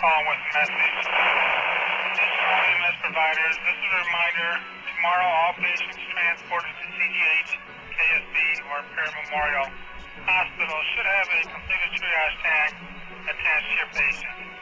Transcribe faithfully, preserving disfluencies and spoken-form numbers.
calling with a message. This is E M S providers. This is a reminder. Tomorrow, all patients transported to C G H, K S B, or Perry Memorial Hospital should have a completed triage tag attached to your patient.